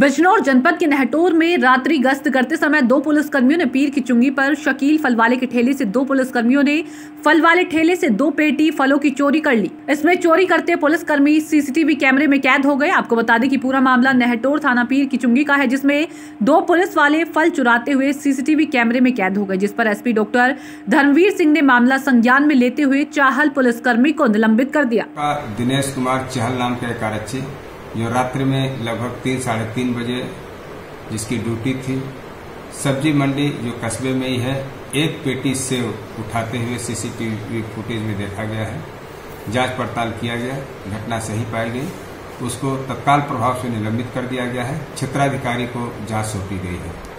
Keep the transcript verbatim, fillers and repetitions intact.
बिजनौर जनपद के नहटोर में रात्रि गश्त करते समय दो पुलिसकर्मियों ने पीर की चुंगी पर शकील फल वाले के ठेले से दो पुलिसकर्मियों ने फल वाले ठेले से दो पेटी फलों की चोरी कर ली। इसमें चोरी करते पुलिसकर्मी सीसीटीवी कैमरे में कैद हो गए। आपको बता दें कि पूरा मामला नहटोर थाना पीर की चुंगी का है, जिसमें दो पुलिस वाले फल चुराते हुए सीसीटीवी कैमरे में कैद हो गए, जिस पर एसपी डॉक्टर धर्मवीर सिंह ने मामला संज्ञान में लेते हुए चाहल पुलिसकर्मी को निलंबित कर दिया। दिनेश कुमार चाहल नाम के एक आरक्षी जो रात्रि में लगभग तीन साढ़े तीन बजे जिसकी ड्यूटी थी, सब्जी मंडी जो कस्बे में ही है, एक पेटी सेव उठाते हुए सीसीटीवी फुटेज में देखा गया है। जांच पड़ताल किया गया, घटना सही पाई गई, उसको तत्काल प्रभाव से निलंबित कर दिया गया है। क्षेत्राधिकारी को जांच सौंपी गई है।